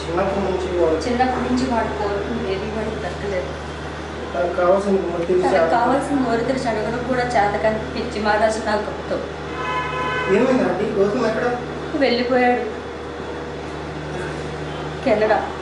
చిన్నప్పటి నుంచి వాడు కోరుకుంది ఏది వాడికి దక్కలేదు. తనకు కావాల్సిన కోరికలు అడగడం కూడా చేతకాని పిచ్చి మహారాజు నాకు గొప్పతో ఏమైందండి? గౌతమ్ ఎక్కడ వెళ్ళిపోయాడు కెనడా.